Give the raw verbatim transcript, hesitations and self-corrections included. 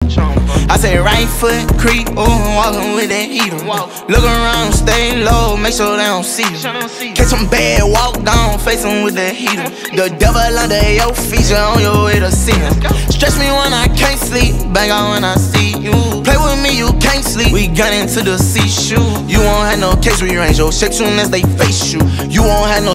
I say right foot creep, ooh, I'm walking with that heater. Look around, stay low, make sure they don't see you. Catch some bad, walk down, face them with that heater. The devil under your feet, you on your way to see him. Stretch me when I can't sleep, bang out when I see you. Play with me, you can't sleep, we gun into the sea shoe. You won't have no case rearrange your shit soon as they face you. You won't have no